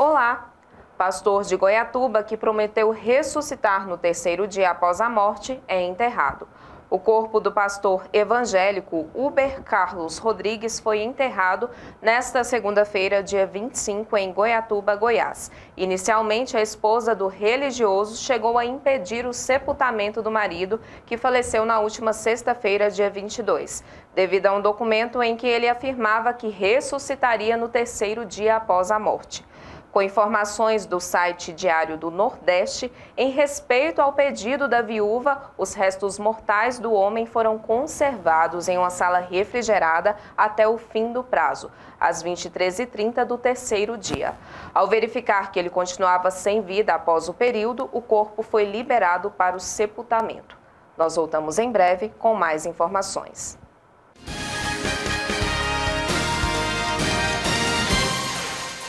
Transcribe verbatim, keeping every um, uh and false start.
Olá! Pastor de Goiatuba, que prometeu ressuscitar no terceiro dia após a morte, é enterrado. O corpo do pastor evangélico Uber Carlos Rodrigues foi enterrado nesta segunda-feira, dia vinte e cinco, em Goiatuba, Goiás. Inicialmente, a esposa do religioso chegou a impedir o sepultamento do marido, que faleceu na última sexta-feira, dia vinte e dois, devido a um documento em que ele afirmava que ressuscitaria no terceiro dia após a morte. Com informações do site Diário do Nordeste, em respeito ao pedido da viúva, os restos mortais do homem foram conservados em uma sala refrigerada até o fim do prazo, às vinte e três e trinta do terceiro dia. Ao verificar que ele continuava sem vida após o período, o corpo foi liberado para o sepultamento. Nós voltamos em breve com mais informações.